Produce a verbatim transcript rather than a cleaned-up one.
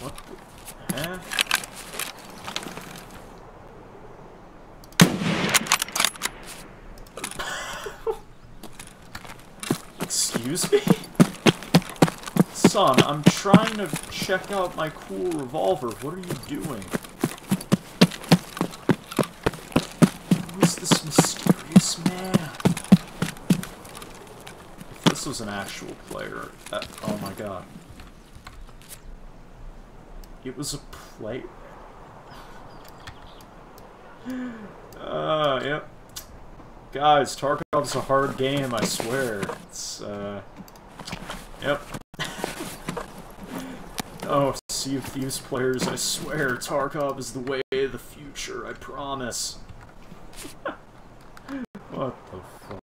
What the heck? Excuse me? Son, I'm trying to check out my cool revolver. What are you doing? Who is this mysterious man? If this was an actual player, that, oh my god. It was a player. Uh, yep. Guys, Tarkov's a hard game, I swear. It's, uh... Yep. Oh, Sea of Thieves players, I swear, Tarkov is the way of the future, I promise. What the fuck?